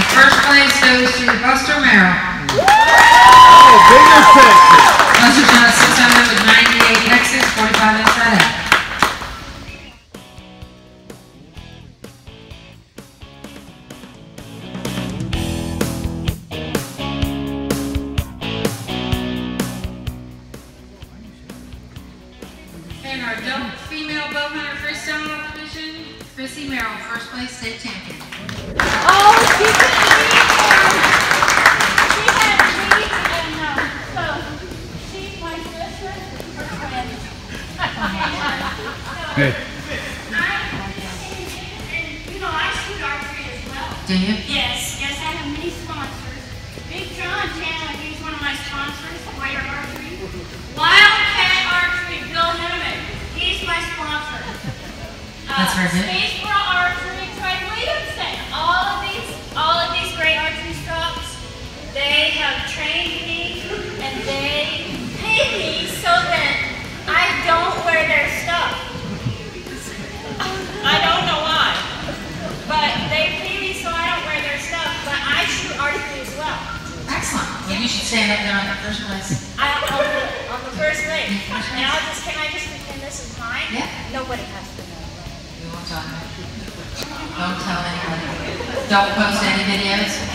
First place goes to Buster Merrill. Oh, bigger Texas. Buster shot 600 with 98 Texas, 45 inside out. And our adult female bow hunter freestyle competition, Chrissy Merrill, first place state champion. Oh, she had treats and so she's my sister, her twin. Hey. And I shoot archery as well. Do you? Yes, I have many sponsors. Big John Chandler, he's one of my sponsors, Warrior Archery. Wildcat Archery, Bill Henneman, he's my sponsor. That's very good. Spaceboro Archery, Troy Williamson. All of these great archery stops, they have trained me and they pay me so that I don't wear their stuff. I don't know why, but they pay me so I don't wear their stuff, but I shoot archery as well. Excellent. Well, you should stand up there on the first place. On the first leg. And can I just pretend this is mine? Yeah. Nobody has to know. We won't talk about it. Don't tell anybody. Don't post any videos.